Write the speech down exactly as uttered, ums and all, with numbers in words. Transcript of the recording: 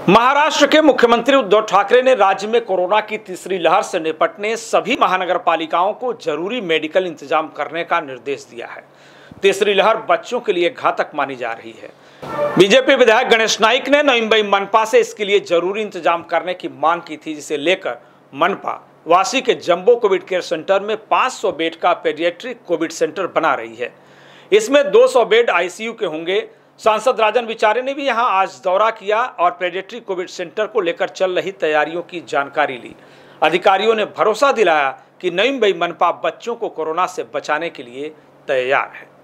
महाराष्ट्र के मुख्यमंत्री उद्धव ठाकरे ने राज्य में कोरोना की तीसरी लहर से निपटने सभी महानगर पालिकाओं को जरूरी मेडिकल इंतजाम करने का निर्देश दिया है। तीसरी लहर बच्चों के लिए घातक मानी जा रही है। बीजेपी विधायक गणेश नाइक ने नवी मुंबई मनपा से इसके लिए जरूरी इंतजाम करने की मांग की थी, जिसे लेकर मनपा वासी के जंबो कोविड केयर सेंटर में पाँच सौ बेड का पेडियाट्रिक कोविड सेंटर बना रही है। इसमें दो सौ बेड आईसीयू के होंगे। सांसद राजन विचारे ने भी यहां आज दौरा किया और पेडियाट्रिक कोविड सेंटर को लेकर चल रही तैयारियों की जानकारी ली। अधिकारियों ने भरोसा दिलाया कि नवी मुंबई मनपा बच्चों को कोरोना से बचाने के लिए तैयार है।